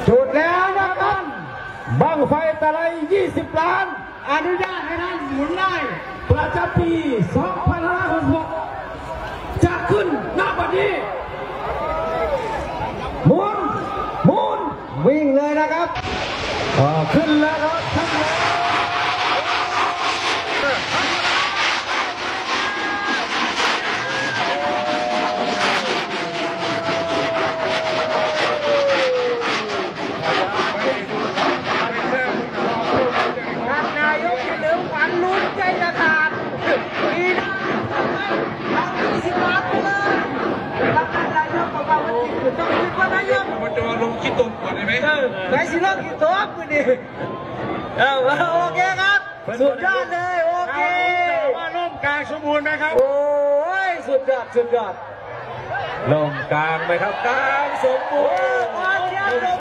จุดแล้วนะครับบั้งไฟตะไล20 ล้านอนุญาตให้ท่านหมุนได้ประจำปี2566จะขึ้นณบัดนี้หมุนวิ่งเลยนะครับขึ้นแล้วครับทั้งหมดนายกจะลืมฝันลุ้นใจจะขาดปีหน้าเอา20 ล้านไปเลยรับการนายกของเราต้องคิดว่านายกมันจะมาลงคิดตรงก่อนได้ไหมไหนสิลงคิดตัวมือดิโอเคครับสุดยอดเลยโอเคว่าล่มกลางสมบูรณ์ไหมครับโอ้ยสุดยอดล่มกลางไหมครับกลางสมบูรณ์